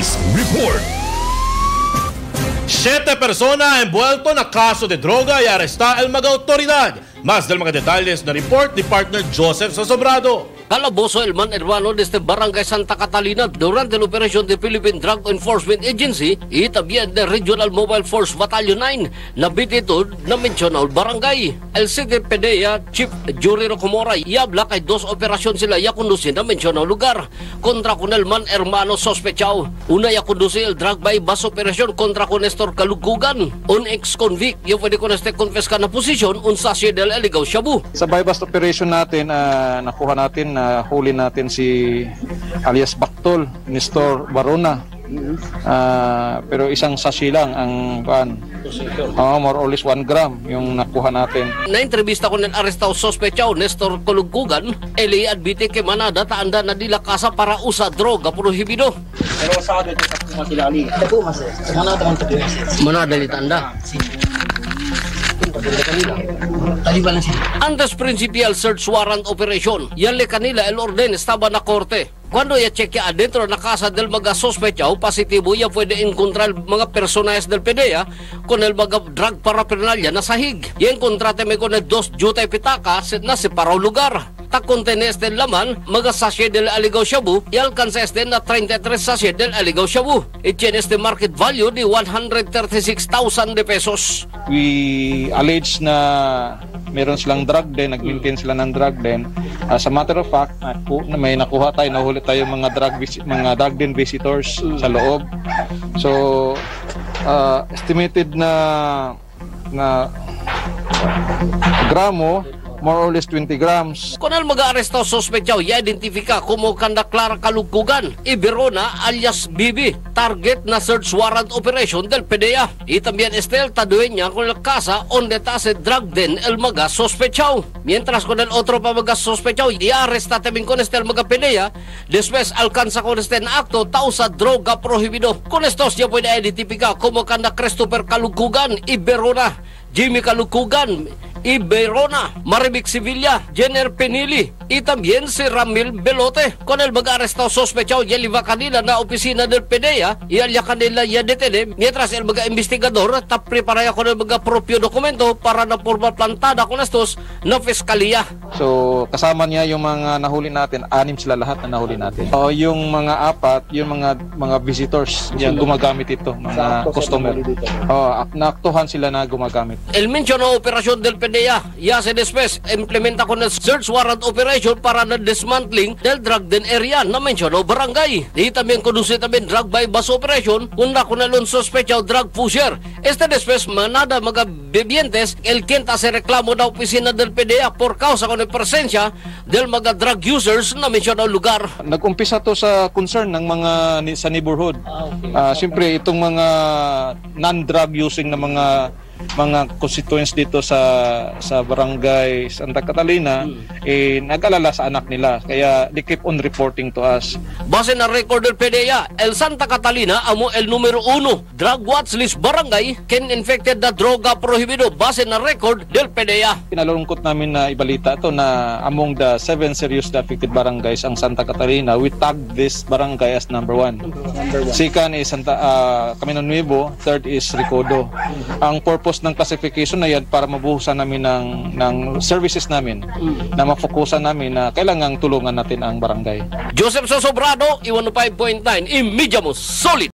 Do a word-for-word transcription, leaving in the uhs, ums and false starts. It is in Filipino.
Police Report. Siete persona envuelto na kaso de droga y arresta el mga autoridad. Más del mga detalles na report ni partner Joseph Sosobrado. Calabozo el man hermano desde Barangay Santa Catalina durante la operación de Philippine Drug Enforcement Agency y también de Regional Mobile Force Battalion nine na bitito na mencional barangay. El C D P D A Chief Juriro Comora y habla kay dos operasyon sila ya conducir na mencional lugar kontra con el man hermano sospechado. Una ya conducir el drug by bus operasyon kontra con Nestor Kalugugan, un ex-convict yung pwede ko na este confess ka na posisyon un sasya del Aligaw Shabu. Sa bypass operation natin, uh, nakuha natin, uh, huli natin si alias Baktol, Nestor Barona. Uh, pero isang sashi lang ang kan, uh, more or less one gram yung nakuha natin. Na-entrevista ko ng arestado sospechado Nestor Kalugugan, Eli admite que manada taanda na dila kasa para usa droga prohibido. Pero sa akin, ito sila ali. Ito mas, manada man ito. Manada li tanda. Antes principal search warrant operation, yan le kanila el orden estaba na korte. Cuando ya cheque adentro na casa del mga sospechado, positibo ya puede encontrar mga personajes del P D E A con el mga drug paraphernalia na sahig. Y encontrate me con el dos juta pitaka na separado lugar. Ta contiene este laman, mga sachet del Aligaw Shabu y alcanza este na thirty-three sachet del Aligaw Shabu. Y tiene este market value de one hundred thirty-six thousand de pesos. We allege na meron silang drug den, nag-maintain sila ng drug den. As a matter of fact, may nakuha tayo, nahuli tayo mga drug mga drug den visitors sa loob. So uh, estimated na na gramo, more or less twenty grams. Con el mga arrestado sospechado ya identifica como Kanda Clara Kalugugan y Verona alias Bibi, target na search warrant operation del P D E A. Y también este el dueña con la casa donde está se drug den el mga sospechado. Mientras con el otro pa mga sospechado ya arresta también con este el mga P D E A, después alcanza con este en acto tausa droga prohibido. Con estos ya puede identificar como Kanda Christopher Kalugugan y Verona, Jimmy Kalugugan y Verona, Marivic Sevilla, Jenner Penili y también si Ramil Belote. Con el mga arrestado sospechado ya liba kanila na opisina del P D E A y alya kanila ya detene, mientras el mga investigador ta preparaya con el mga propio dokumento para na forma plantada con estos na fiskalía. So kasama niya yung mga nahuli natin, anim sila lahat na nahuli natin. O yung mga apat, yung mga mga visitors yung gumagamit ito, mga customer. Oh, naaktuhan sila na gumagamit. El mencionado operasyon del P D E A ya se después implementa con el search warrant operation para na dismantling del drug den area na mencionado barangay. Y también conduce también drug by bus operation una con el un sospechado drug pusher. Este después manada mga bebientes el quien se reclamo na opisina del P D E A por causa con el presencia del mga drug users na mencionado lugar. Nag-umpisa to sa concern ng mga sa neighborhood. Uh, Siyempre itong mga non-drug using na mga mga constituents dito sa sa barangay Santa Catalina hmm. eh nag-alala sa anak nila kaya they keep on reporting to us. Base na record del P D E A, el Santa Catalina amo el numero uno drug watch list barangay ken infected na droga prohibido base na record del P D E A. Pinalulungkot namin na ibalita to na among the seven seriously affected barangays ang Santa Catalina, we tag this barangay as number one. Number one. Second is Santa uh, Camino Nuevo, third is Recodo. Ang purpose ng classification na yan para mabuhusan namin ng, ng services namin na mafokusan namin na kailangang tulungan natin ang barangay. Joseph Sosobrado, one oh five point nine, Imediamo Solid!